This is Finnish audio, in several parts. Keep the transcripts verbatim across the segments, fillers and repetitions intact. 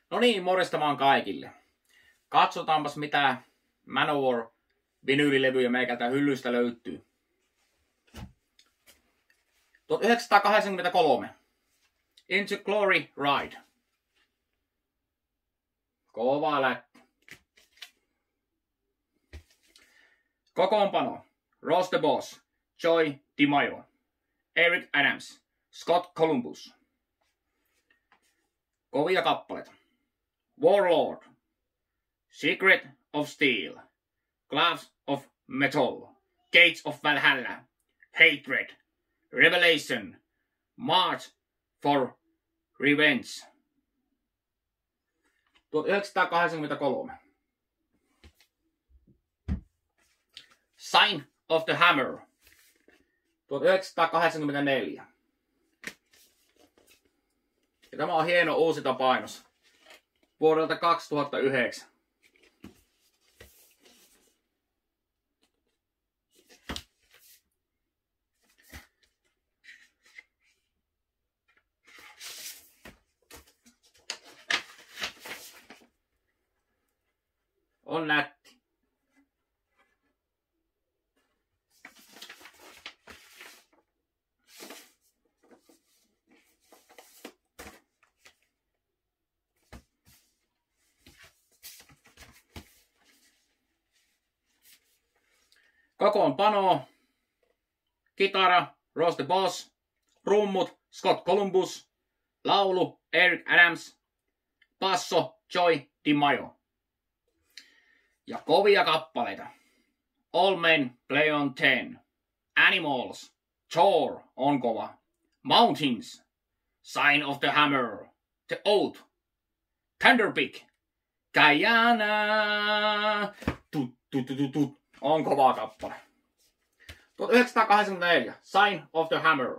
No niin, morjesta vaan kaikille. Katsotaanpas mitä Manowar vinyylilevyjä meikältä hyllystä löytyy. tuhatyhdeksänsataakahdeksankymmentäkolme. Into Glory Ride. Kova lätty. Kokoonpano. Ross the Boss, Joey DiMaggio, Eric Adams, Scott Columbus. Kovia kappaleita. Warlord, Secret of Steel, Gloves of Metal, Gates of Valhalla, Hatred, Revelation, March for Revenge. tuhatyhdeksänsataakahdeksankymmentäkolme. Sign of the Hammer. tuhatyhdeksänsataakahdeksankymmentäneljä. Ja tämä on hieno uusita painos vuodelta kaksituhattayhdeksän. On nätti. Kokoonpano. Kitara, Ross the Boss. Rummut, Scott Columbus. Laulu, Eric Adams. Basso, Joey DiMaggio. Ja kovia kappaleita. All Men Play on Ten. Animals, Thor on kova. Mountains, Sign of the Hammer. The Oath, Thunderpig. Guyana. Tut, tut, tut, tut. On kova kappale. tuhatyhdeksänsataakahdeksankymmentäneljä. Sign of the Hammer.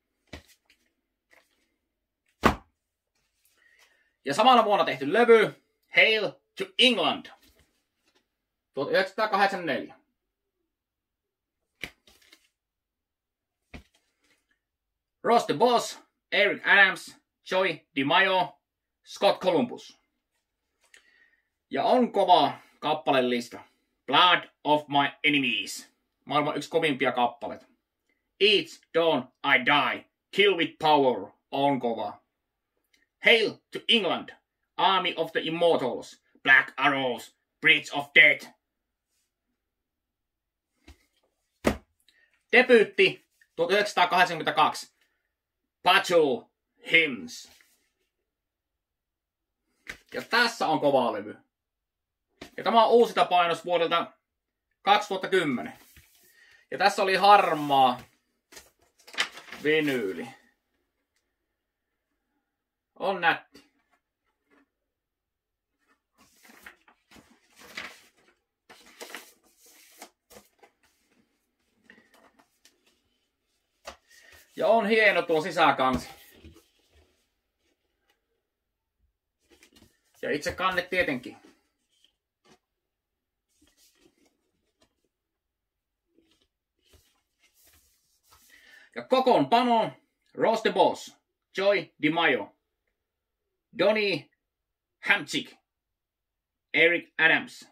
Ja samana vuonna tehty levy. Hail to England. tuhatyhdeksänsataakahdeksankymmentäneljä. Ross the Boss, Eric Adams, Joey DiMaggio, Scott Columbus. Ja on kova kappalelista. Blood of My Enemies. Maailman yksi kovimpia kappaleita. Each dawn I die. Kill with power. On kova. Hail to England. Army of the Immortals. Black Arrows. Bridge of Death. Debyytti tuhatyhdeksänsataakahdeksankymmentäkaksi. Battle Hymns. Ja tässä on kova levy. Ja tämä on uusita painos vuodelta kaksituhattakymmenen. Ja tässä oli harmaa vinyyli. On nätti. Ja on hieno tuo sisäkansi. Ja itse kannet tietenkin. Ja kokoonpano. Ross the Boss, Joey DiMaggio, Donny Hampchick, Eric Adams.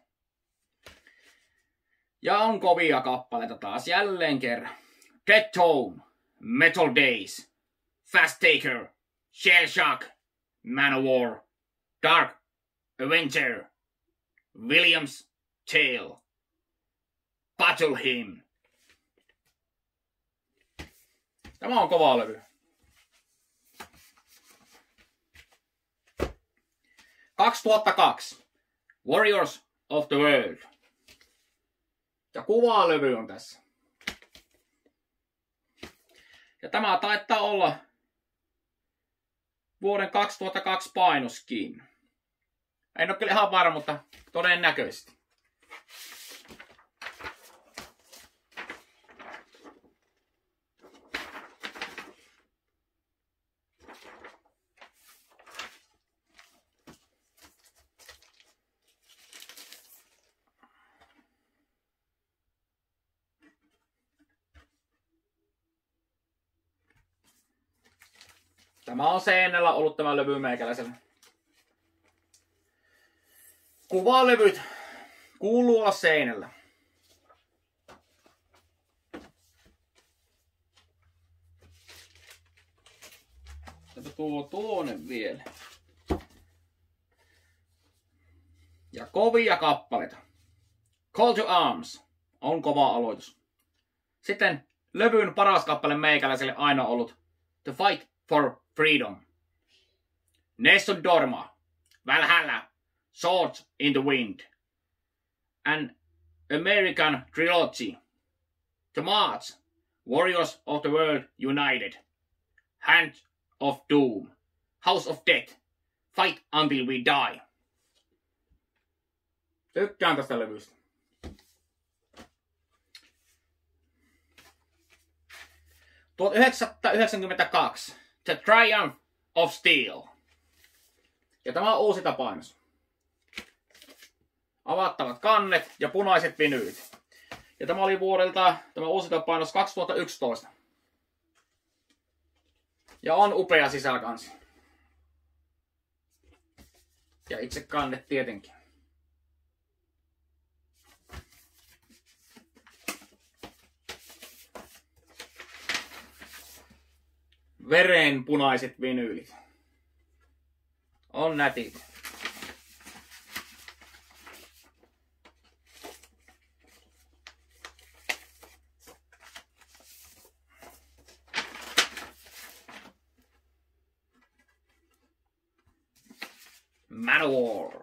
Ja on kovia kappaleita taas jälleen kerran. Dead Tone, Metal Days, Fast Taker, Shell Shock, Manowar, Dark Avenger, Williams Tale, Battle Hymn. Tämä on kova levy. kaksituhattakaksi. Warriors of the World. Ja kuvalevy on tässä. Ja tämä taitaa olla vuoden kaksituhattakaksi painoskin. En ole kyllä ihan varma, mutta todennäköisesti. Tämä on seinällä ollut tämä levy meikäläisellä. Kuvalevyt kuuluu olla seinällä. Tätä tuo tuonne vielä. Ja kovia kappaleita. Call to Arms on kova aloitus. Sitten levyn paras kappale meikäläiselle aina ollut The Fight for Freedom. Nessun Dorma, Valhalla, Swords in the Wind. An American Trilogy. The March, Warriors of the World United. Hand of Doom. House of Death. Fight Until We Die. Tykkään tästä levystä. tuhatyhdeksänsataayhdeksänkymmentäkaksi. The Triumph of Steel. Ja tämä on uusi tapainos. Avattavat kannet ja punaiset vinyylit. Ja tämä oli vuodelta, tämä uusi tapainos kaksituhattayksitoista. Ja on upea sisällä kanssa. Ja itse kannet tietenkin. Verenpunaiset vinyylit. On nätit. Manowar.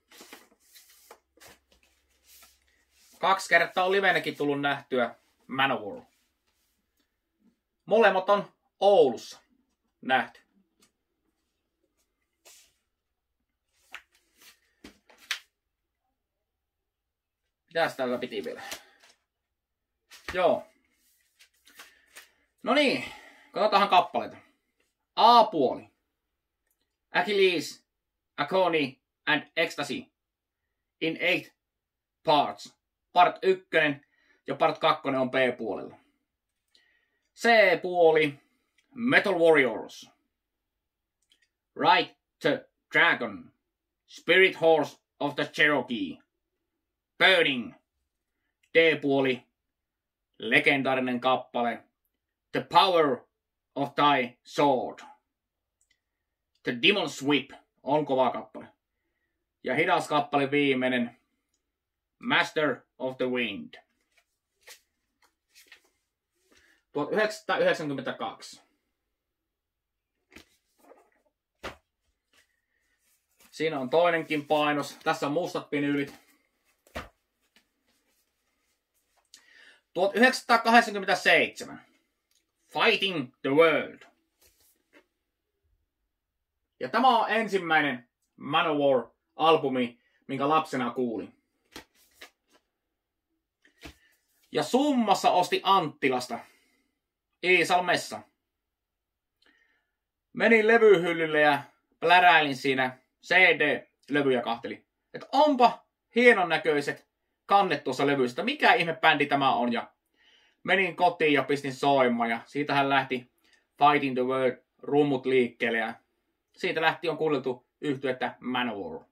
Kaksi kertaa on livenäkin tullut nähtyä Manowar. Molemmat on Oulussa nähty. Mitäs täällä piti vielä? Joo. No niin, katsotaan kappaleita. A-puoli. Achilles, Agony and Ecstasy. In eight parts. Part ykkönen ja part kakkonen on B-puolella. C-puoli. Metal Warriors. Ride the Dragon. Spirit Horse of the Cherokee. Burning. D-puoli. Legendaarinen kappale. The Power of Thy Sword. The Demon's Whip on kova kappale. Ja hidas kappale viimeinen. Master of the Wind. tuhatyhdeksänsataayhdeksänkymmentäkaksi. Siinä on toinenkin painos. Tässä on mustat vinyylit. tuhatyhdeksänsataakahdeksankymmentäseitsemän. Fighting the World. Ja tämä on ensimmäinen Manowar-albumi, minkä lapsena kuulin. Ja summassa osti Anttilasta Iisalmessa. Menin levyhyllylle ja pläräilin siinä C D-levyjä kahteli. Että onpa hienon näköiset kannet tuossa levystä. Mikä ihme bändi tämä on? Ja menin kotiin ja pistin soimaan. Ja siitähän lähti Fighting the World rummut liikkeelle. Ja siitä lähti on kuunneltu yhtyettä Manowar.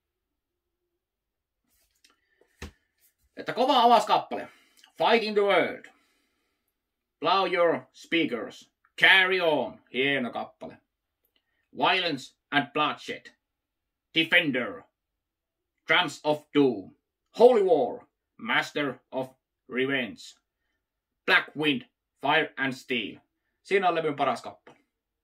Että kova avauskappale. Fighting the World. Blow your speakers. Carry on. Hieno kappale. Violence and bloodshed. Defender. Drums of Doom. Holy War. Master of Revenge. Black Wind. Fire and Steel. Siinä on levyn paras kappale.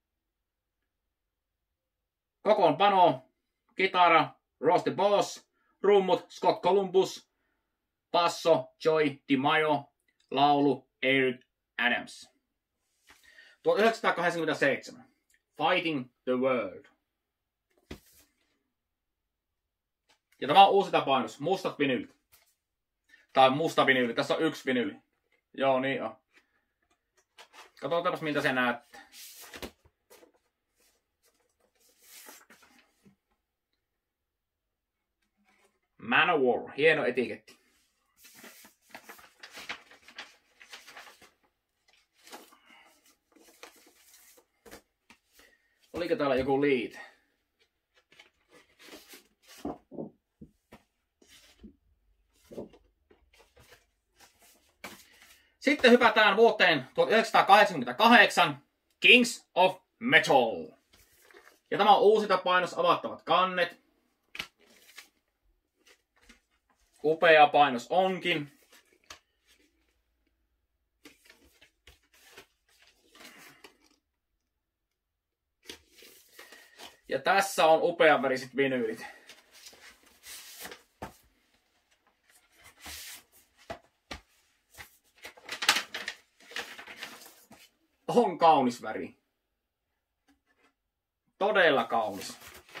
Kokoonpano. Kitara. Ross the Boss. Rummut. Scott Columbus. Basso. Joy DiMaggio. Laulu. Eric Adams. tuhatyhdeksänsataakahdeksankymmentäseitsemän. Fighting the World. Ja tämä on uusi tapainos. Mustat vinyylit. Tai musta vinyyli. Tässä on yksi vinyyli. Joo, niin on. Katsotaanpas miltä se näyttää. Manowar. Hieno etiketti. Oliko täällä joku liite? Sitten hypätään vuoteen tuhatyhdeksänsataakahdeksankymmentäkahdeksan, Kings of Metal. Ja tämä on uusinta painos avattavat kannet. Upea painos onkin. Ja tässä on upean väriset vinyylit. On kaunis väri. Todella kaunis.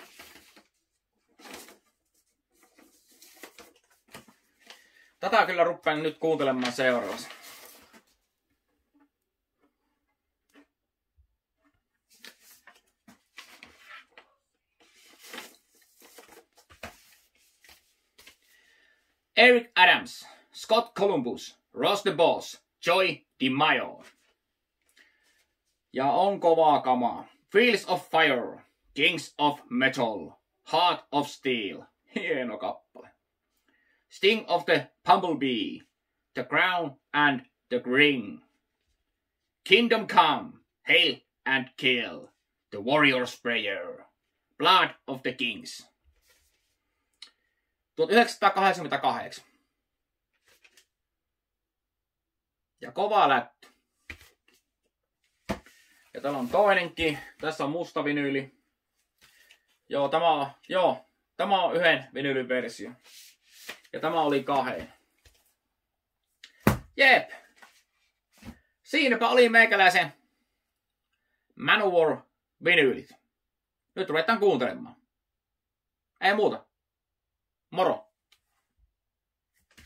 Tätä kyllä rupean nyt kuuntelemaan seuraavassa. Eric Adams, Scott Columbus, Ross the Boss, Joey DeMaio. Ja on kovaa kamaa. Fields of Fire, Kings of Metal, Heart of Steel. Hieno kappale. Sting of the Bumblebee, The Crown and the Ring. Kingdom Come, Hail and Kill, The Warrior's Prayer, Blood of the Kings. tuhatyhdeksänsataakahdeksankymmentäkahdeksan. Ja kova lätty. Ja täällä on toinenkin. Tässä on musta vinyyli. Joo, tämä on, joo, tämä on yhden vinyylin versio. Ja tämä oli kahden. Jep. Siinäpä oli meikäläisen Manowar vinyylit. Nyt ruvetaan kuuntelemaan. Ei muuta. Moro.